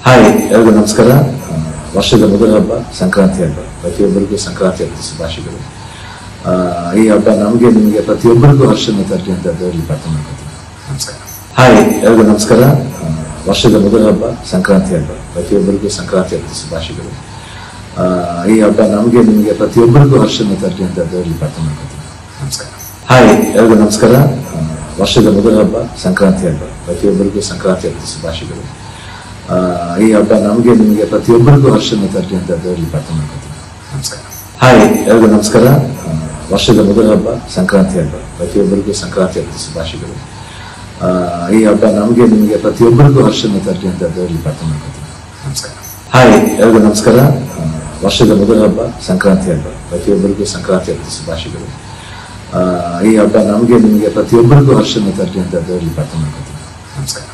Hi ಎಲ್ಲರಿಗೂ ನಮಸ್ಕಾರ. ವರ್ಷದ ಮೊದಲ ಹಬ್ಬ ಸಂಕ್ರಾಂತಿ ಹಬ್ಬ. ಪ್ರತಿಯೊಬ್ಬರಿಗೂ ಸಂಕ್ರಾಂತಿ ಹಬ್ಬದ ಶುಭಾಶಯಗಳು. ಈ ಹಬ್ಬ ನಮಗೆ ನಿಮಗೆ ಪ್ರತಿಯೊಬ್ಬರಿಗೂ ಹರ್ಷನ ತರಲಿ ಅಂತ ದೇವರಲ್ಲಿ ಪ್ರಾರ್ಥನೆ ಮಾಡ್ಕೊತೀನಿ. ನಮಸ್ಕಾರ. ಹಾಯ್ ಎಲ್ಲರಿಗೂ ನಮಸ್ಕಾರ. ವರ್ಷದ ಮೊದಲ ಹಬ್ಬ ಸಂಕ್ರಾಂತಿ ಹಬ್ಬ. ಪ್ರತಿಯೊಬ್ಬರಿಗೂ ಸಂಕ್ರಾಂತಿ ಹಬ್ಬದ ಶುಭಾಶಯಗಳು. ಈ ಹಬ್ಬ ನಮಗೆ ನಿಮಗೆ ಪ್ರತಿಯೊಬ್ಬರಿಗೂ ಹರ್ಷನ ತರಲಿ ಅಂತ ದೇವರಲ್ಲಿ ಪ್ರಾರ್ಥನೆ ಮಾಡ್ಕೊತೀನಿ. ನಮಸ್ಕಾರ. ಹಾಯ್ ಎಲ್ಲರಿಗೂ ನಮಸ್ಕಾರ. ವರ್ಷದ ಮೊದಲ ಹಬ್ಬ ಸಂಕ್ರಾಂತಿ ಹಬ್ಬ. ಪ್ರತಿಯೊಬ್ಬರಿಗೂ ಸಂಕ್ರಾಂತಿ ಹಬ್ಬದ ಶುಭಾಶಯಗಳು. ಈ ಹಬ್ಬ ನಮಗೆ ನಿಮಗೆ ಪ್ರತಿಯೊಬ್ಬರಿಗೂ ಹರ್ಷನ ತರಲಿ ಅಂತ ದೇವರಲ್ಲಿ ಪ್ರಾರ್ಥನೆ ಮಾಡ್ಕೊತೀನಿ. ನಮಸ್ಕಾರ. ಹಾಯ್ ಎಲ್ಲರಿಗೂ ನಮಸ್ಕಾರ. ವರ್ಷದ ಮೊದಲ ಹಬ್ಬ ಸಂಕ್ರಾಂತಿ ಹಬ್ಬ. ಪ್ರತಿಯೊಬ್ಬರಿಗೂ ಸಂಕ್ರಾಂತಿ ಹಬ್ಬದ ಶುಭಾಶಯಗಳು. ಈ ಹಬ್ಬ ನಮಗೆ ನಿಮಗೆ ಪ್ರತಿಯೊಬ್ಬರಿಗೂ ಹರ್ಷನ ತರಲಿ ಅಂತ ದೇವರಲ್ಲಿ ಪ್ರಾರ್ಥನೆ ಮಾಡ್ಕೊತೀನಿ. ನಮಸ್ಕಾರ. ಹಾಯ್ ಎಲ್ಲರಿಗೂ ನಮಸ್ಕಾರ. ವರ್ಷದ ಮೊದಲ ಹಬ್ಬ ಸಂಕ್ರಾಂತಿ ಹಬ್ಬ. ಪ್ರತಿಯೊಬ್ಬರಿಗೂ ಸಂಕ್ರಾಂತಿ ಹಬ್ಬದ ಶುಭಾಶಯಗಳು. ಈ ಹಬ್ಬ ನಮಗೆ ನಿಮಗೆ ಪ್ರತಿಯೊಬ್ಬರಿಗೂ ಹರ್ಷನ ತರಲಿ ಅಂತ ದೇವರಲ್ಲಿ ಪ್ರಾರ್ಥನೆ ಮಾಡ್ಕೊತೀನಿ. ನಮಸ್ಕಾರ.